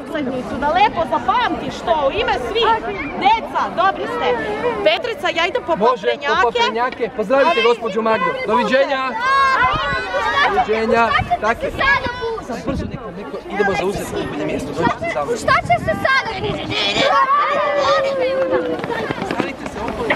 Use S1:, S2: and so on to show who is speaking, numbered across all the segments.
S1: potsadnicu, da lepo zapamtiš to u ime svih. Deca, dobri ste. Petrica, ja idem po paprenjake.
S2: Može, po paprenjake. Pozdravite gospođu Magdu. Doviđenja. Doviđenja. Tako je. Sad brzo neko, idemo zauzeti najbolje mjesto. Dođite za mnom.
S3: Šta će se sada desiti?
S2: Stavite se okolo.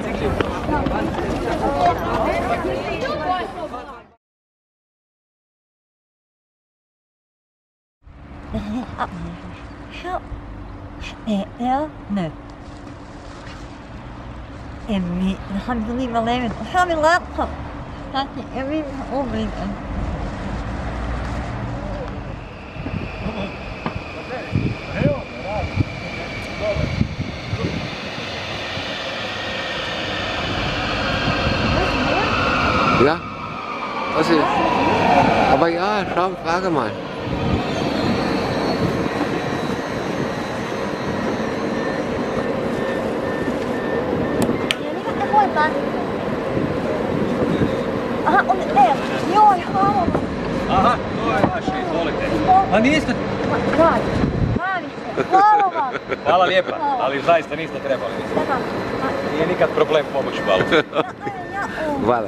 S4: Emmi, alhamdulillah leven. Alhamdulillah. Taki Emmi umri.
S5: Ja, das ist, aber ja, schau, frage mal.
S4: Aha, und joj, hvala.
S6: Aha, to je vaše, izvolite. A niste...
S4: Hvala vam.
S6: Hvala lijepa, ali zaista niste trebali. Nije nikad problem pomoći balu.
S5: Hvala.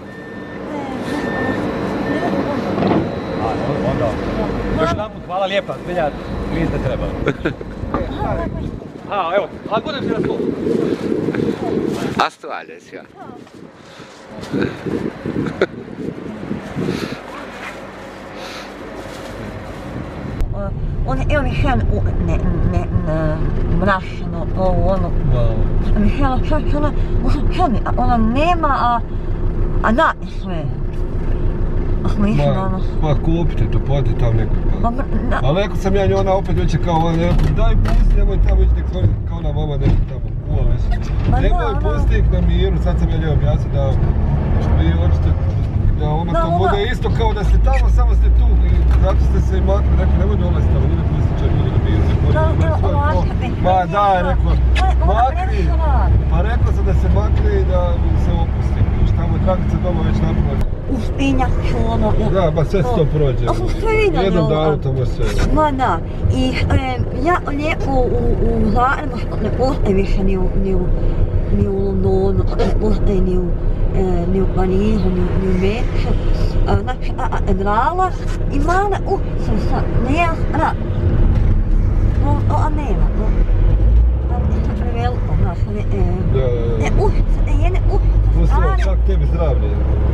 S6: Onda, još jedanput hvala lijepa, zbilja niste trebali. A, evo, a budem se na stol.
S5: Hast du alles, ja.
S4: On je Michel mrašno, ono. Michela čak ona nema, a da sve.
S7: Ma kupite to, pojete tam neko. Ali rekao sam ja njona opet već kao ona, daj pusti, nemoj tamo ići nek stvari kao ona mama neko tamo kuva već. Nemoj pusti ih na miru, sad sam ja njoj objasnio da vi hoćete da ona to bude isto kao da ste tamo, samo ste tu i zato ste se i makli, rekao nemoj dolaziti tamo, nije pusti će ljudi na miru. Ma daj, rekao, makli, pa rekao sam da se makli i da se opusti. Tamo je Dragica doma već napravila.
S4: Uspinjak ću ono...
S7: Da, ba sve se to prođe.
S4: A sam sve vidjeli
S7: jednom danu tamo sve.
S4: Ma da, i ja lijepo u Zagrebu ne postoji više ni u Londonu, ne postoji ni u Parizu, ni u Meku. Znači, Drala i mala sam sad, nema rad. A nema, to je preveliko, znaš, ne ušće, jedne ušće.
S7: Pustila čak tebi zdravlje.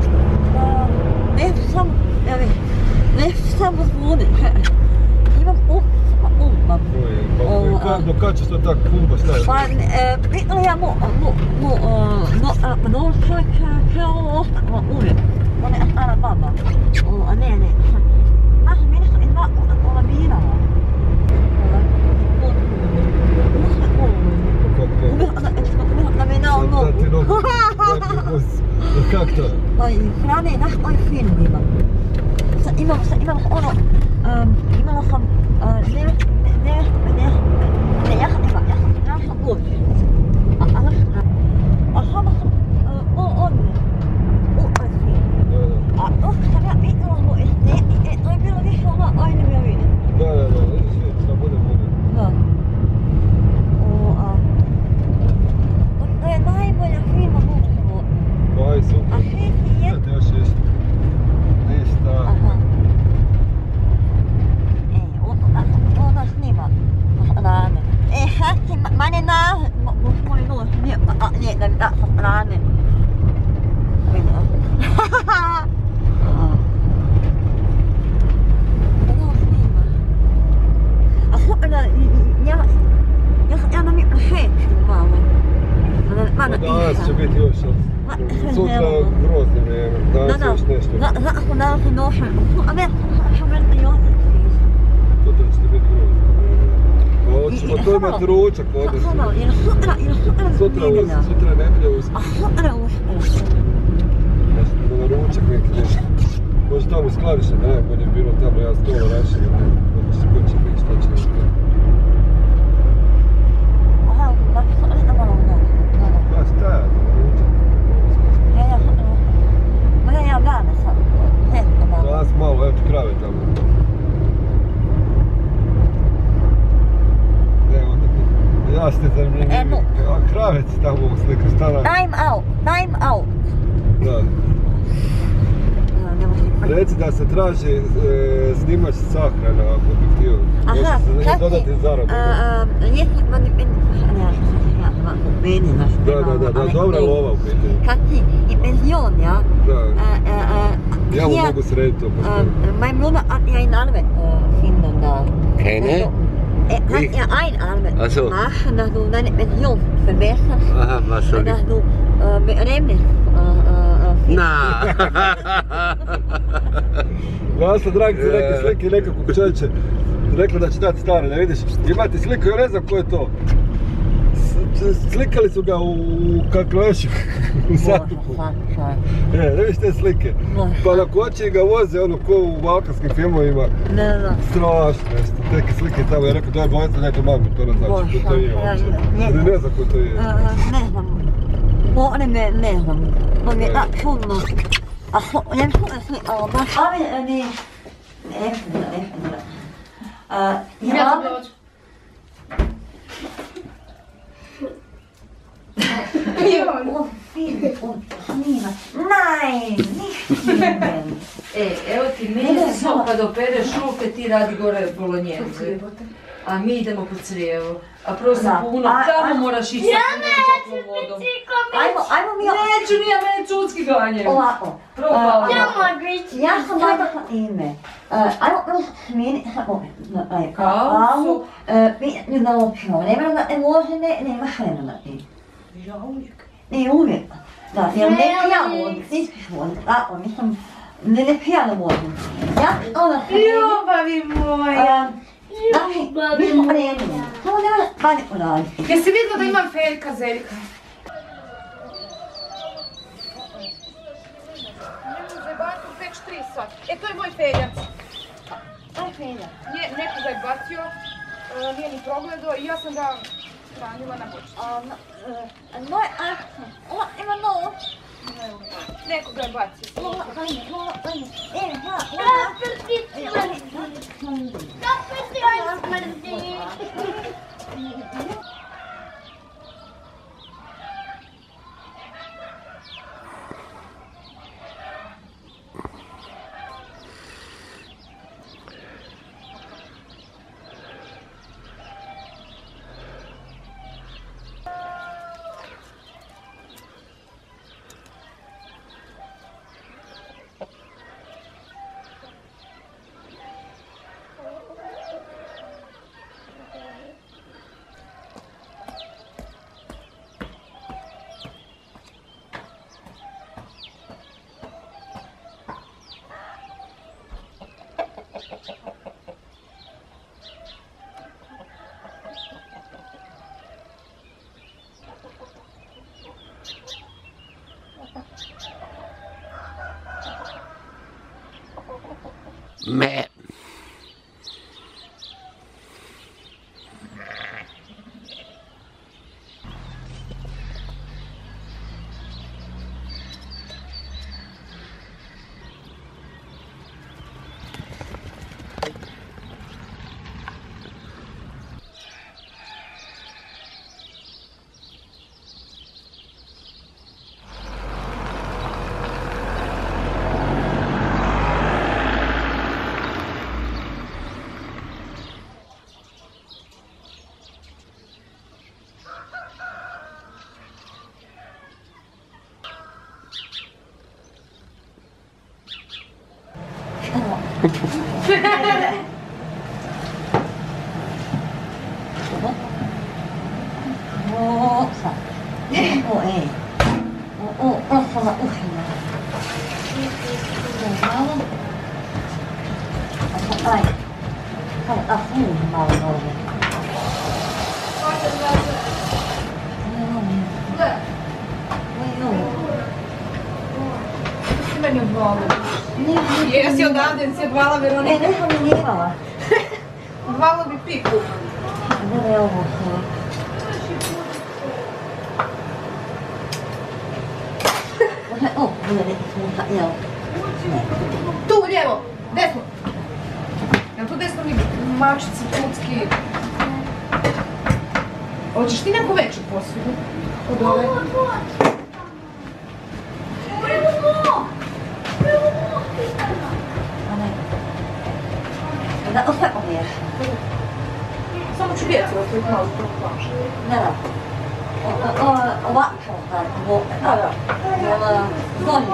S4: Ne samo zbune. Imam umam.
S7: Do kad ćeš to tak kumba staviti?
S4: Pa, pitala ja no čovjek kao ostalo uvijek. Ona je stara baba. A ne. Znaš, meni su i dva ona birala. Da me dao nogu.
S7: Kak to?
S4: Pa i hrane, naš ovaj film imam. Imala ono, imala sam ja sam našla uopće. A sama sam odne u ovaj film. A to što sam ja pitala mu to je bilo više ona, ajde mi ja vidim.
S7: Da, šta bude.
S4: Da. To je najbolja filma mog života.
S7: Aj, super.
S4: A 6 je...
S7: Znate još jest. Ništa.
S4: Ona snima rane. Hati, mane na... Moj nos, nije, da mi da sam rane. Vidio. Ona snima. A super da... Ja nam je šeću malo.
S7: Danas će biti još, sutra grozno vrijeme, danas još nešto.
S4: Zato smo danas i došli, a ne, što meni i osjeti.
S7: Sutra ćete biti grozno. Pa hoćemo to imati ručak odnosno. Sutra je nedjelja uskrs.
S4: A sutra je uskrs.
S7: Znači, na ručak neki nešto. Može tamo skladište, najbolje je bilo tamo, ja stolo rašim, ko će biti, šta će nešto.
S4: Aha, dakle, sad ne malo mnogo.
S7: Pa šta, ručak.
S4: Ja dane sad.
S7: Danas malo, evo ti krave tamo. ste zanimljivi. Kravec tamo slika stara.
S4: Time out.
S7: Da. Reci da se traži snimač sahrana ako bi htio.
S4: Aha,
S7: dodati zaradu. Da, dobra lova u pitanju.
S4: Kad ti i penzion, ja?
S7: Da. Ja mu mogu srediti to postaviti.
S4: Mijn bloemen had jij een arbeid vinden daar.
S5: Keine?
S4: Had je een arbeid maken, dat du deine pension verbessern.
S5: Aha, was soll ich?
S4: Dat du bereimnis
S5: Na.
S7: Vlasta, dragi ti neke slike nekakvog čovječe. Rekla da će dati stare, da vidiš. Imate sliku, ja ne znam ko je to. Slikali su ga u Kaklešu, u Satuku. Ne vidiš te slike. Pa na koči ga voze ono ko u balkanskim filmovima.
S4: Ne.
S7: Strašno nešto. Neke slike tamo, ja rekao da je bojca, ne to mami, to ne znači ko to je uopće. Ne znam ko to je.
S4: Ne znam. One me ne znam. To mi je tak čudno. A ja čudno slika, ali baš... Ali ne... Ne. Ja dođu. Nein, nicht filmen.
S3: Evo ti meni samo kad opereš ruke ti radi gore bolonjence. A mi idemo po crijevo. A prosim puno, tamo moraš ići sa punom toplom vodom.
S4: Ajmo mi...
S3: Neću, nije mene čudski ganjaju.
S4: Ovako. Ja sam najbolja ime. Ajmo mi smijeniti samo na kavu. Mi da općemo. Ne mora da emožene, nemaš vremena ti.
S3: Ja uvijek.
S4: Ne uvijek. Da, jer ne pijano vodim, stiskiš vodim. Tako, mislim, ne pijano vodim. Ja onda sam...
S3: Ljubavi moja.
S4: Znači, mi smo vremeni. Samo nema panik uraditi.
S8: Jesi vidjela da imam Feljka Zeljka? Nemoj zajebati, već 3 sat. To je moj Feljac.
S4: Aj Feljac.
S8: Neko ga je bacio, nije ni progledao i ja sam ga hranila na početku.
S4: Moj akcent. Ovo ima novo.
S8: Neko ga je bacio.
S5: Meh. Meni odvala. Jesi odavde, si odvala Veronika?
S4: Ne sam mi nijemala.
S8: Odvala bi piku.
S4: Gledaj ovo. O, bude neki smuta, jel?
S8: Tu, lijevo, desno. Jel tu desno mi mačici, čutski? Hoćeš ti neku veću posudu? Od ove?
S4: Da, opet pomiješ.
S8: Samo ću djecu ostaviti malo u plažu.
S4: Da. Ovako, da. Zonja.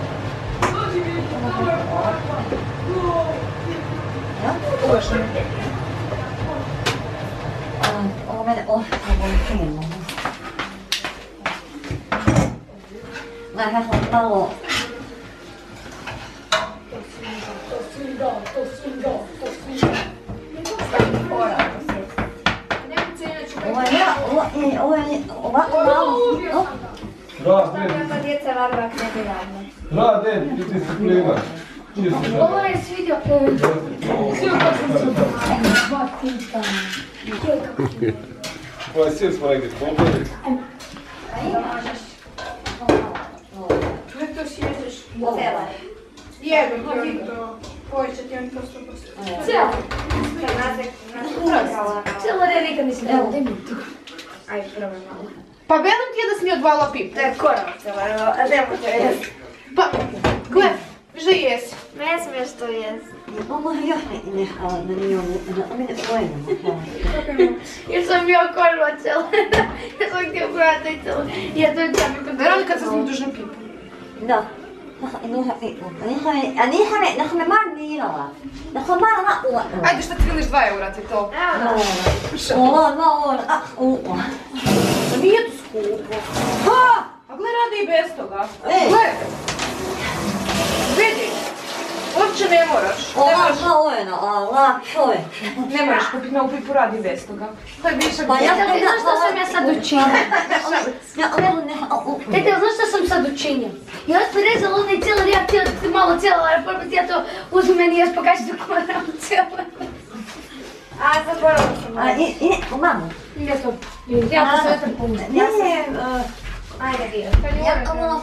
S8: Uvaš mi.
S4: Ovo mene ostavljamo filmu. Nekako malo...
S8: To sviđa.
S4: Ovo je ovako malo...
S9: Nema djeca radila ako ne bi radila.
S7: Rade, ti se plivaš.
S9: Ovo je svidio.
S7: Ovaj sir smo negdje skupili.
S8: Ne to si jedeš.
S9: Cela.
S8: Jedem ti oni to. Koji će ti oni to 100%.
S9: Cela. Cela ne nikad nisam dala. Ajde, probaj malo.
S8: Pa velim ti je da si mi odvala pipu.
S9: To je korovcela, ne može jesti.
S8: Pa, gle, že jesi.
S9: Ne smiješ to jesti.
S4: Ovo je još da nije pojeno.
S9: Jer sam ja korovcela. Ja sam htio brati celo. Ja to je mi kod...
S8: Veronika, sad smo dužni pipu.
S4: Da. A nisam me marinirala. Da sam malo
S8: Ajde, šta ti viliš 2 eura ti to?
S4: Ovo.
S8: Nije to skupo. A gle, rade i bez toga. Gle. Vidi. Uopće ne moraš. Ne moraš kupiti novu pipu, radi bez toga. To je višak.
S9: Znaš što sam ja sad učinila? Tete, znaš što sam sad učinila? Ja sam rezala onaj cijeli, ja malo cijela, ja to uzmem meni još pokaži da koram cijela. A, zaboravila sam.
S4: Mamo.
S9: Ja to sve tam pomysł. Ajde, Dio.
S4: Ja ono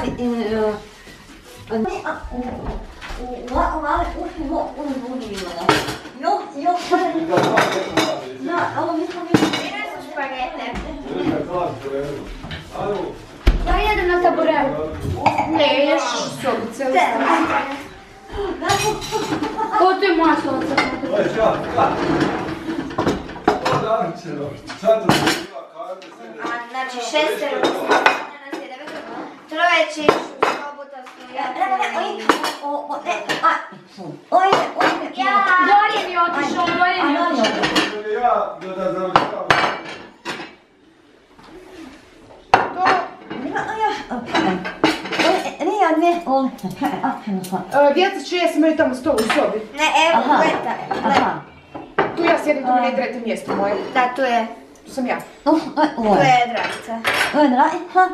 S9: Ja jedem na taburetu.
S8: Ne, ješ u sobu cijeli stan.
S9: O, to je moja stolica. Znači, 6 troje će ići u sobu, to smo ja. Dorijan je otišao,
S7: Ja, da završavam.
S8: Djeca će jesti, imaju tamo stol u sobi.
S9: Ne, evo, gledaj.
S8: Tu ja sjedim, tu mi ne trete mjesto moje.
S9: Da, tu je.
S8: Tu sam ja.
S9: Tu je Dragica.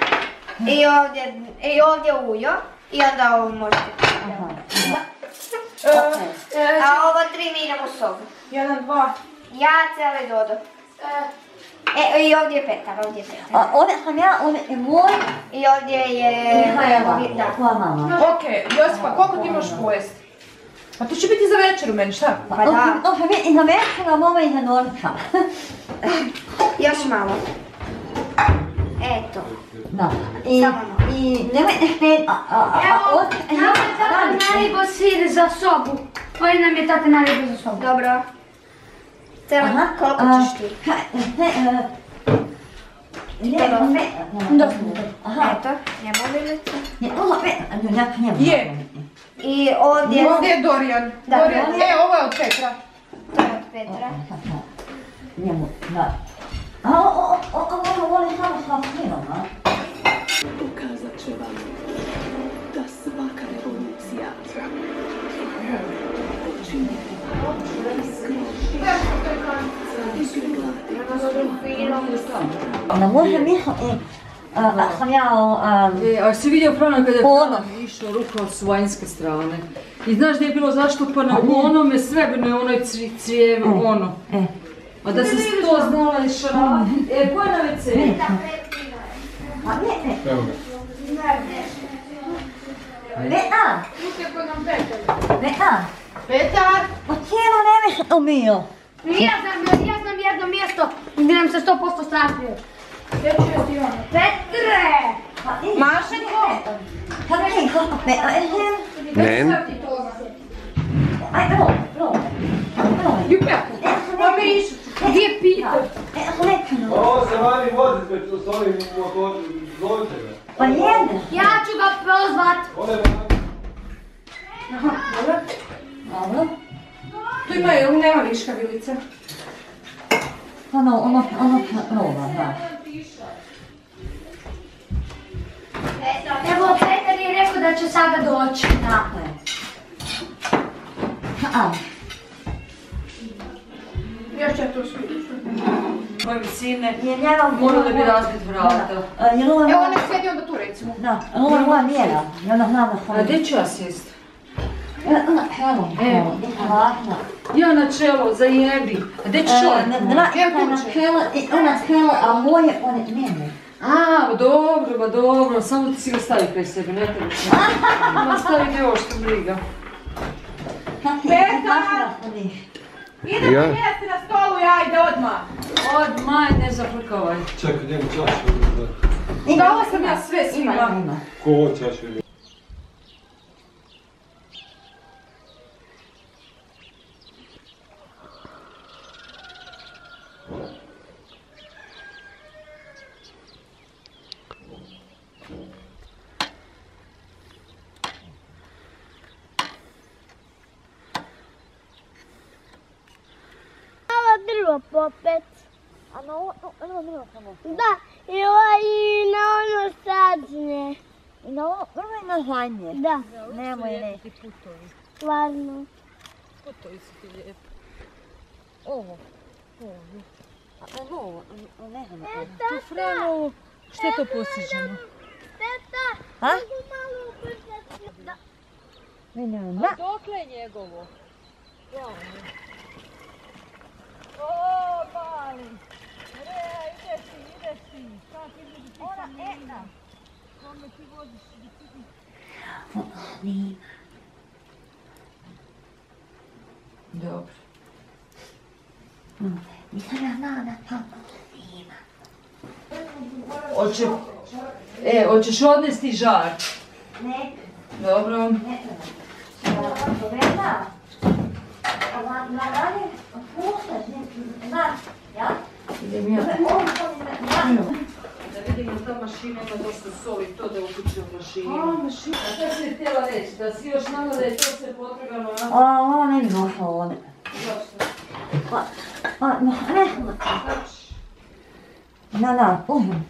S9: I ovdje Ujo. I onda ovo možete. A ovo 3 mi idemo u sobu.
S8: 1, 2.
S9: Ja, Cela i Dodo. I ovdje je Petar,
S4: Ovdje sam ja, ovdje je moj.
S9: I ovdje je...
S4: Koja mama?
S8: Okej, Josipa, koliko ti imaš pojesti? Pa to će biti za večeru meni, šta?
S9: Pa da.
S4: To će biti za večera, mama i za Norka.
S9: Još malo. Eto.
S4: Da. I nemojte šteti.
S9: Evo, tata naribo sir za sobu. Koji nam je tata naribo za sobu? Dobro. Cela, koliko ćeš ti? Eto, njemu bilice.
S8: Je.
S9: I ovdje...
S8: Ovdje je Dorijan. Ovo je od Petra.
S9: To je od Petra.
S4: Njemu, da. Ovo je samo šlapinom, a?
S10: Pokazat će vam da svaka revolucija počinje
S4: Da može misliti, sam ja...
S3: A si vidio prano kada je išao rukom s vanjske strane. I znaš da je bilo zaštupano u onome srebrnoj onoj crijevi, ono. A da si to znala i šarati. Ko je na WC?
S7: Evo ga.
S4: Petar! Pa cijelo ne bi se to bio.
S9: Ja znam jedno mjesto Gdje nam se 100% strastio.
S8: Gdje ću ti ono?
S9: Petre!
S1: Mašenko!
S5: Nen?
S8: Ljubljako! Pomiriš! Gdje je Peter?
S7: Ovo se vani vozite s ovim motorom, zovite ga.
S4: Pa jede.
S9: Ja ću ga prozvat.
S7: Ode vani.
S4: Dobro.
S8: Tu nema viška vilice.
S4: Ono, da.
S9: Evo, Petar je rekao da će sada doći.
S4: Tako je.
S8: Još će to skući.
S3: Moje visine, moralo bi razbiti vrata.
S8: Evo, nek sjedi onda tu recimo.
S4: Da, ovo je moja mjera. I onda hladna
S3: A gdje ću ja sjest?
S4: Hladna.
S3: Ja na čelo, zajebi. A gdje ćeš on?
S4: Ona skela, a moje, one njene.
S3: A, dobro, samo ti si ga stavi kraj sebe, ne treba se. Ma stavi još, što briga.
S1: Idemo jesti na stolu, ajde odmah.
S3: Odmah, ne zaplikavaj.
S7: Čekaj, njemu čašu.
S8: Dala sam ja sve svima.
S7: Ko ovo čašu ima?
S11: Drvo popet.
S4: A na ovo drvo samo?
S11: Da, i na ono sadnje.
S4: I na ovo drvo i na zadnje?
S11: Da.
S4: Nemoj ne.
S11: Stvarno.
S3: Putovi su ti lijepi.
S4: Ovo. Ovo, ne znam.
S3: Tu frenu, što je to postiženo?
S11: Teta,
S4: A?
S11: mogu malo ubrzati. Da.
S3: A dokle je njegovo? O, mali! Ideš ti! Sad između ti kamina. Kome ti voziš bicikli?
S4: Nije.
S3: Dobro.
S4: Nisam ja znala da tamo ima.
S3: Hoćeš odnesti žar?
S4: Ne.
S3: Dobro.
S4: Ne treba. Vreda. Na dalje, puštaš, ja?
S3: Idem ja. Da vidimo ta mašina ima dosta soli, to da uključim mašinu. A, mašina. A šta si htjela reći? Da si još nama da je to sve potrebano?
S4: Ovo ne bi došlo ovdje.
S3: Zašto?
S4: Ne. Da, uzmem.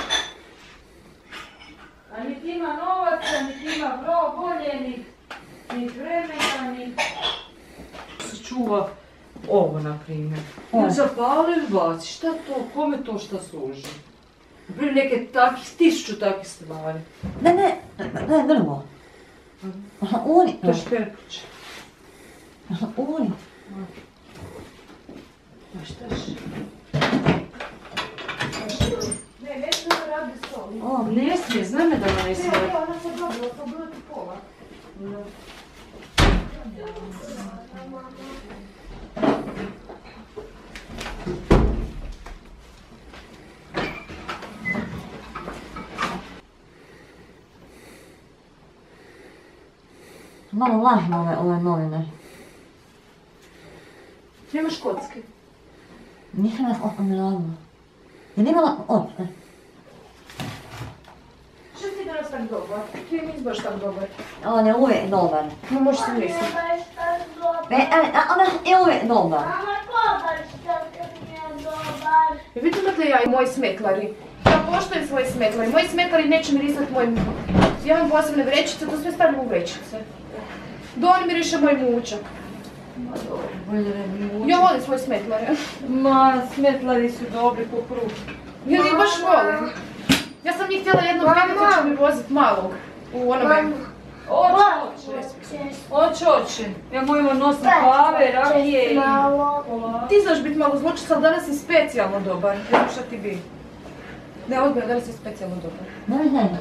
S3: A niti ima novaca, niti ima voljenih, ni vremena, ni... Se čuva ovo, na primjer. Ili zapali ili baci, šta to, kome to šta služi? Naprimjer neke takih, 1000 takih stvari.
S4: Ne, drvo. Oni.
S3: To je šperkuće.
S4: Oni.
S3: A štaš?
S8: Ne smije da radi sol.
S3: Ne smije, znam me da ona ne smije.
S8: Ona se dobila, to bilo ti pola.
S4: Malo lažno ove novine.
S8: Nemaš kocke?
S4: Nisam nas opomenala. Je nimala opšte.
S8: Što si danas tak dobar? Ti nisi baš tak dobar.
S4: On je uvijek dobar.
S8: No možeš se misliti.
S4: Ona je uvijek dobar.
S11: Mama, ko baš tako nije dobar?
S8: Vidite dakle ja i moji smetlari. Ja poštujem svoje smetlari. Moji smetlari neće mirisati moj... Ja imam posebne vrećice, to sve stavljam u vrećice. Da oni miriše moj mučak. Ja volim svoje smetlare.
S3: Ma, smetlari su dobri po kruh.
S8: Ja njih baš volim. Ja sam njih htjela jednog dana koji će mi vozit malog. U onome...
S3: Oće. Ja mojima nosim kave, rakije i...
S8: Ti znaš biti malo zločica, ali danas si specijalno dobar. Ne znam šta ti bi. Ne, odbijam, danas si specijalno dobar.
S4: Ne.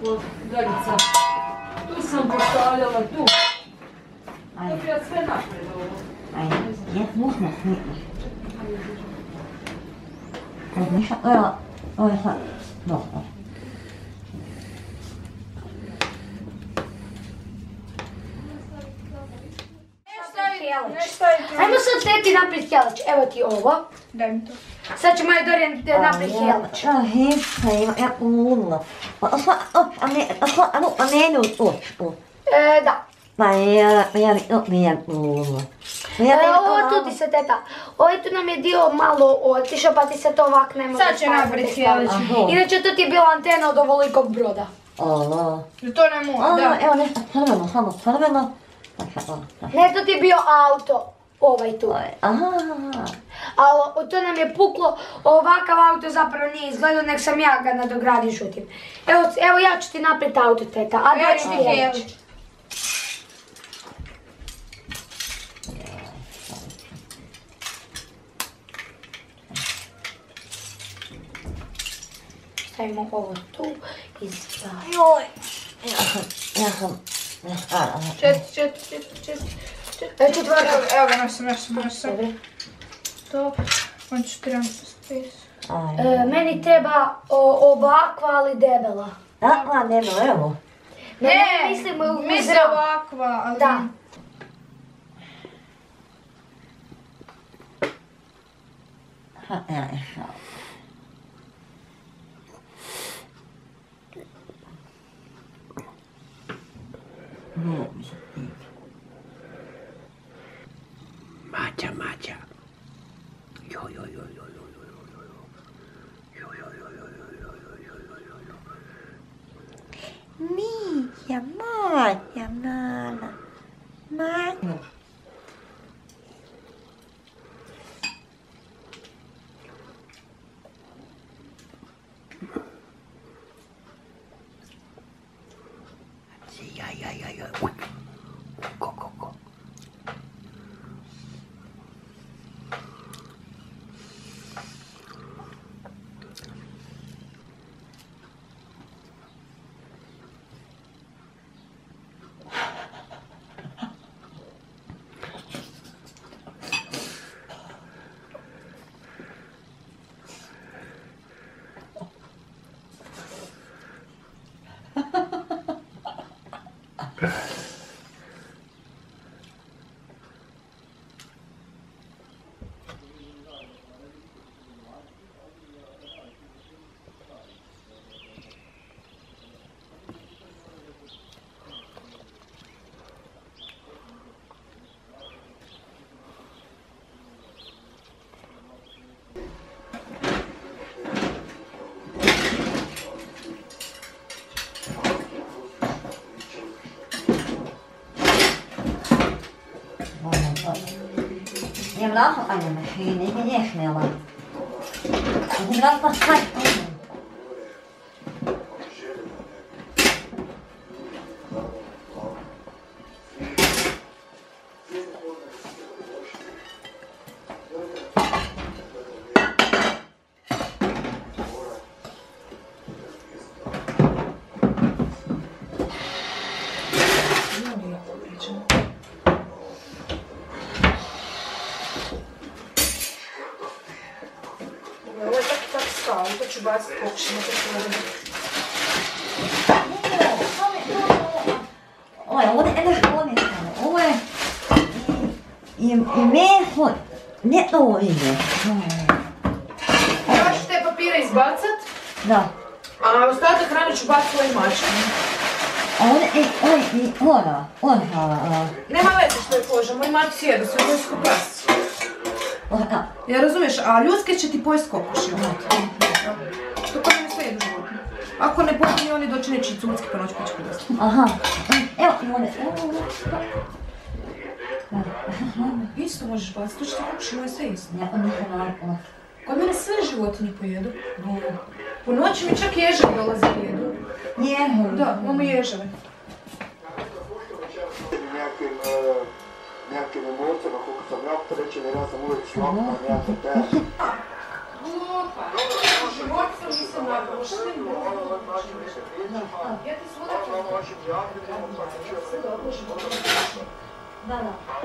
S3: lijepo, Dragica. Tu sam postavljala, tu. Da bi ja sve napred ovo.
S4: Ajde, jes možda smitno. Evo, ovo je sad, dobro.
S9: Ajmo sad teti naprijed Helač, evo ti ovo.
S8: Daj mi to.
S9: Sad će moja Dorijan naprijed Helač.
S4: Ja umrla. A meni očku.
S9: Da.
S4: Pa ja bi umrla.
S9: Ovo tu ti se teta, ovaj tu nam je dio malo otišao pa ti se to ovak ne može
S8: Sad će naprijed Helač.
S9: Inače tu ti je bila antena od ovolikog broda.
S8: To ne mora, da.
S4: Evo nešto crveno, samo crveno.
S9: Ne, to ti je bio auto, ovaj tu. Ali to nam je puklo, ovakav auto zapravo nije izgledao, nek sam ja ga nadogradio žutim. Evo ja ću ti naprijed auto, teta, a
S8: Ja ću ti
S9: Helač.
S8: Helač.
S9: Stavimo ovo tu i stavimo.
S4: Joj, ja sam
S9: Četvrta.
S8: Evo ga, našam. To, on ću trebam što spes.
S9: Meni treba ovakva, ali debela.
S4: Takva debela, evo.
S9: Ne, mislim
S8: ovakva, ali...
S9: Da.
S5: Mađa.
S4: Mija, Maja, mala. Maja.
S5: Go.
S4: Je vlak aan de machine, ik ben echt sneller. Ik laat pas gelijk komen.
S8: To ću baciti pokušimo, to ću raditi.
S4: Ovo je meso, ne to ide.
S8: Ja ću te papire izbacat.
S4: Da.
S8: A ostatak hrane ću baciti svojim mačkama. Nema veze što je koža, moji mači sjedu, sve koji su pas. Ja razumiješ, a ljudske će ti pojest kokoši. To koji ne sve jedu životinje. Ako ne pojedi oni doći neći cucki pa noć pa će podasti.
S4: Aha. Evo i one.
S8: Isto možeš baciti, to će ti kokoši moje sve isto.
S4: Ja nisam ovako.
S8: Kod mene sve životinje pojedu. Po noći mi čak ježevi dolaze i jedu.
S4: Ježevi?
S8: Da, imamo ježeve.
S12: Nekakvim emocijama, koliko sam ja opterećen, jer ja sam uvijek slabna, ja sam težak.
S8: Život sam nisam naprošten. Ja ti svuda ću. Sve dobro što dobro. Da.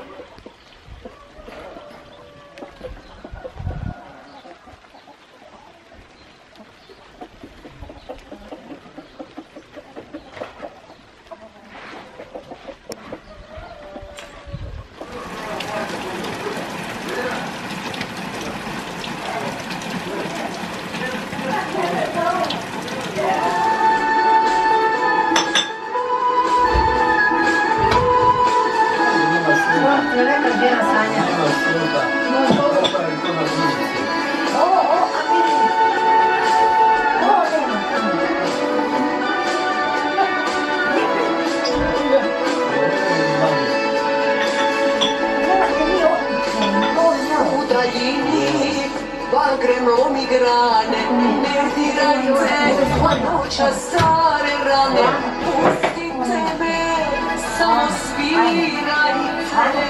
S13: Bagremo mi grane, ne diraju noća stare rane. Pustite me, samo svirajte.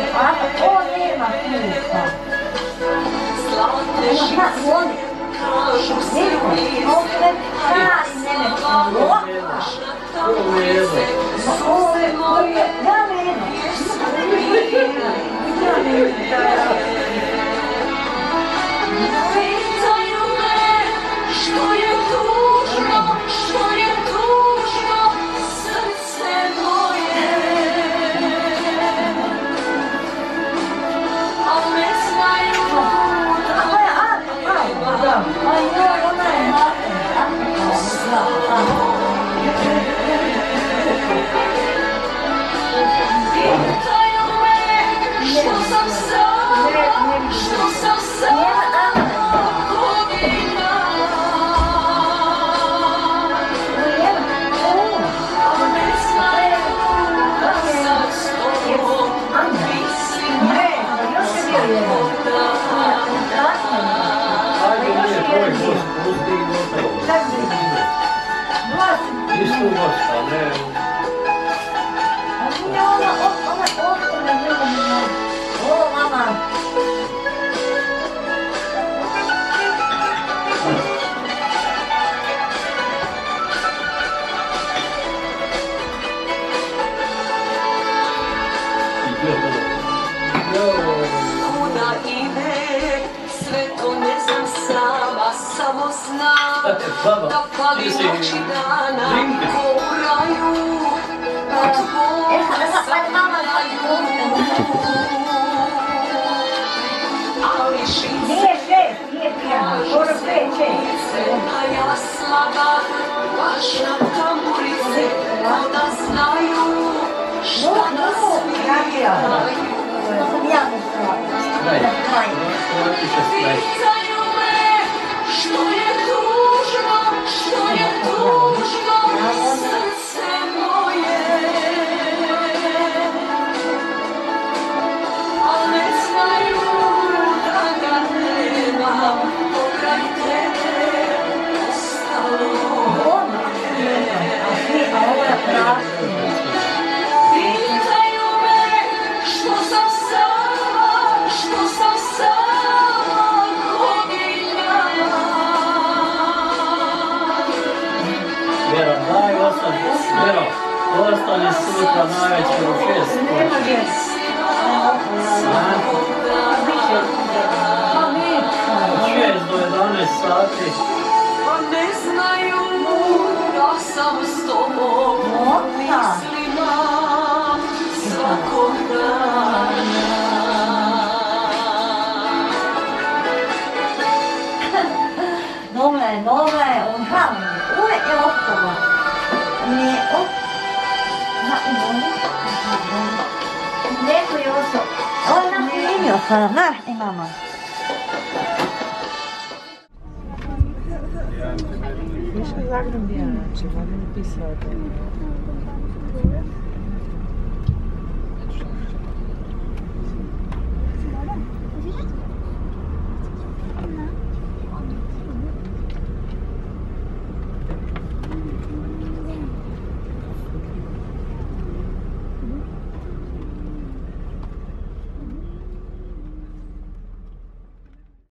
S13: Zlatne žice, kažu se blize. Slava naša tamnice, suze moje, jesu mirajte. Pitaju me što je tužno srce moje, a ne znaju da pitaju me što sam sama, kuda ide, sve to ne znam sama, samo znam da fali noći dana, ko u raju, od Boga sam naju. Ali žice, kažu se lice, da ja slagam, baš na tamburice, da znaju šta nas sviraju. Pitaju me što je tužno srce moje, a ne znaju da ga nema, pokraj tebe ostalo je. Pitaju me što sam sama godina.
S14: Vjero, daj ostani sutra največer u 6 do 11 sati.
S13: Pa ne znaju da sam s tobom mislima svakog dana.
S4: Nome, on hamni, uvijek je oktova. Ne, neko je osob. Ovo je nam primio sada, znaš ti mama.
S15: Više Zagreb je, znači, vam je napisao.